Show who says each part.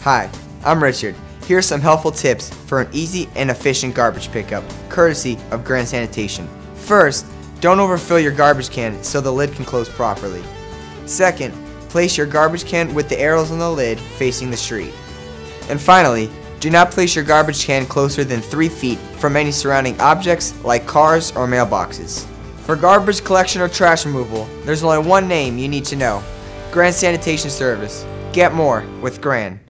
Speaker 1: Hi, I'm Richard. Here are some helpful tips for an easy and efficient garbage pickup, courtesy of Grand Sanitation. First, don't overfill your garbage can so the lid can close properly. Second, place your garbage can with the arrows on the lid facing the street. And finally, do not place your garbage can closer than 3 feet from any surrounding objects like cars or mailboxes. For garbage collection or trash removal, there's only one name you need to know: Grand Sanitation Service. Get more with Grand.